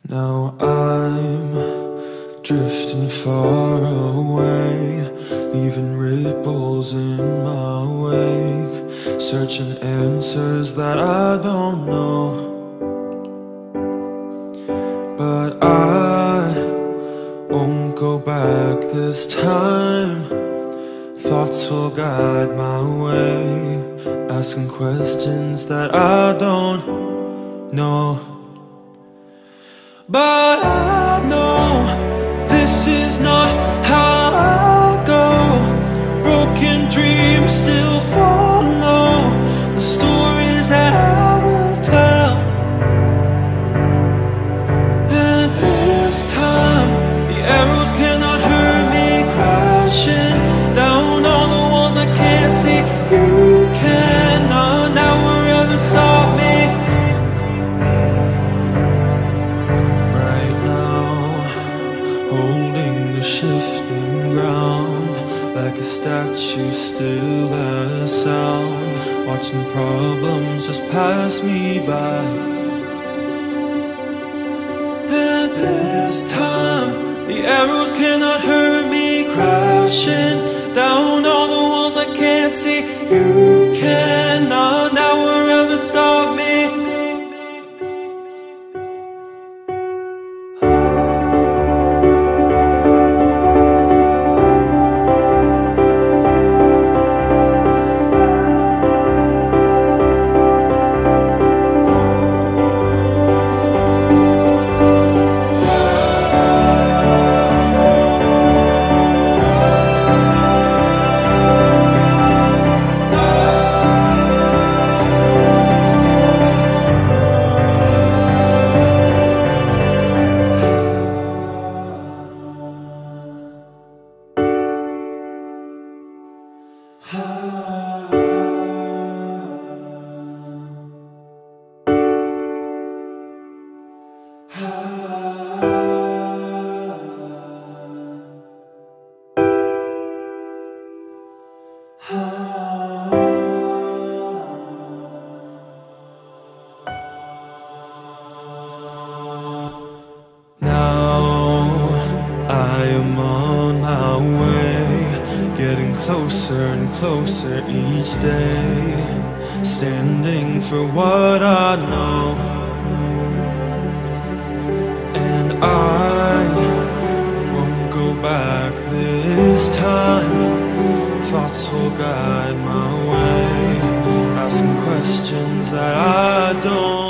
Now I'm drifting far away, leaving ripples in my wake, searching answers that I don't know. But I won't go back this time. Thoughts will guide my way, asking questions that I don't know. But I know this is not how I go. Broken dreams still follow the stories that I will tell. And this time the arrows cannot hurt me, crashing down all the walls I can't see. You cannot now or ever stop me. Shifting ground, like a statue still as sound, watching problems just pass me by. And this time the arrows cannot hurt me, crashing down all the walls I can't see. You cannot now or ever stop me. Closer and closer each day, standing for what I know. And I won't go back this time. Thoughts will guide my way, asking questions that I don't